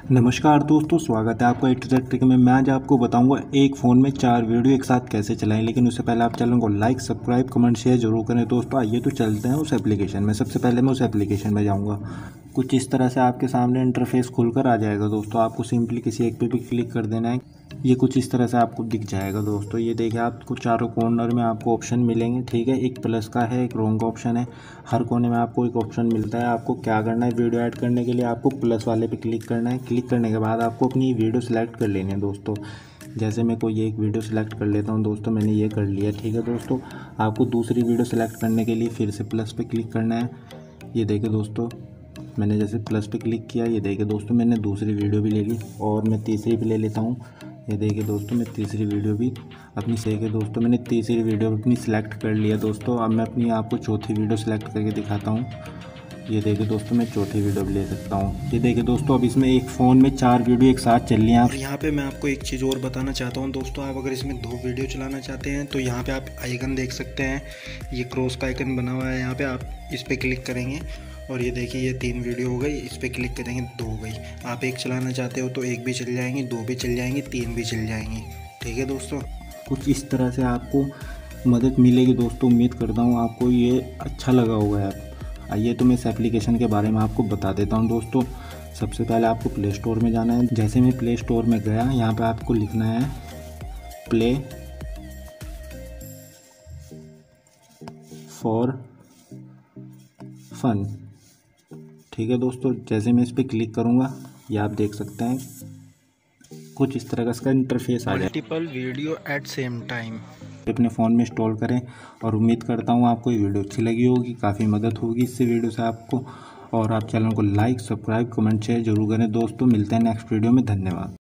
नमस्कार दोस्तों, स्वागत है आपका ए टू जेड टेक में। मैं आज आपको बताऊंगा एक फ़ोन में 4 वीडियो एक साथ कैसे चलाएं। लेकिन उससे पहले आप चैनल को लाइक, सब्सक्राइब, कमेंट, शेयर जरूर करें। दोस्तों आइए तो चलते हैं उस एप्लीकेशन में। सबसे पहले मैं उस एप्लीकेशन में जाऊंगा। कुछ इस तरह से आपके सामने इंटरफेस खुलकर आ जाएगा। दोस्तों आपको सिंपली किसी एक पे भी क्लिक कर देना है। ये कुछ इस तरह से आपको दिख जाएगा। दोस्तों ये देखिए, आपको चारों कॉर्नर में आपको ऑप्शन मिलेंगे। ठीक है, एक प्लस का है, एक रोंग का ऑप्शन है। हर कोने में आपको एक ऑप्शन मिलता है। आपको क्या करना है, वीडियो ऐड करने के लिए आपको प्लस वाले पे क्लिक करना है। क्लिक करने के बाद आपको अपनी वीडियो सेलेक्ट कर लेनी है। दोस्तों जैसे मैं कोई एक वीडियो सेलेक्ट कर लेता हूँ। दोस्तों मैंने ये कर लिया। ठीक है दोस्तों, आपको दूसरी वीडियो सेलेक्ट करने के लिए फिर से प्लस पे क्लिक करना है। ये देखिए दोस्तों, मैंने जैसे प्लस पे क्लिक किया, ये देखिए दोस्तों मैंने दूसरी वीडियो भी ले ली और मैं तीसरी भी ले लेता हूँ। ये देखिए दोस्तों, मैं तीसरी वीडियो भी अपनी सही है। दोस्तों मैंने तीसरी वीडियो अपनी सिलेक्ट कर लिया। दोस्तों अब मैं अपनी आपको चौथी वीडियो सेलेक्ट करके दिखाता हूँ। ये देखिए दोस्तों, मैं चौथी वीडियो भी ले सकता हूँ। ये देखिए दोस्तों, अब इसमें एक फ़ोन में 4 वीडियो एक साथ चल रही हैं। और यहाँ पे मैं आपको एक चीज़ और बताना चाहता हूँ। दोस्तों आप अगर इसमें 2 वीडियो चलाना चाहते हैं तो यहाँ पे आप आइकन देख सकते हैं, ये क्रॉस का आइकन बना हुआ है। यहाँ पे आप इस पर क्लिक करेंगे और ये देखिए ये 3 वीडियो हो गई। इस पर क्लिक करेंगे 2 हो गई। आप एक चलाना चाहते हो तो 1 भी चल जाएंगी, 2 भी चल जाएंगी, 3 भी चल जाएंगी। ठीक है दोस्तों, कुछ इस तरह से आपको मदद मिलेगी। दोस्तों उम्मीद करता हूँ आपको ये अच्छा लगा होगा यार। आइए तो मैं इस एप्लीकेशन के बारे में आपको बता देता हूँ। दोस्तों सबसे पहले आपको प्ले स्टोर में जाना है। जैसे मैं प्ले स्टोर में गया, यहाँ पे आपको लिखना है प्ले फॉर फन। ठीक है दोस्तों, जैसे मैं इस पर क्लिक करूँगा, ये आप देख सकते हैं कुछ इस तरह का इसका इंटरफेस आ जाए। Multiple video at same time अपने फ़ोन में इंस्टॉल करें। और उम्मीद करता हूँ आपको ये वीडियो अच्छी लगी होगी, काफ़ी मदद होगी इससे वीडियो से आपको। और आप चैनल को लाइक, सब्सक्राइब, कमेंट, शेयर जरूर करें। दोस्तों मिलते हैं नेक्स्ट वीडियो में। धन्यवाद।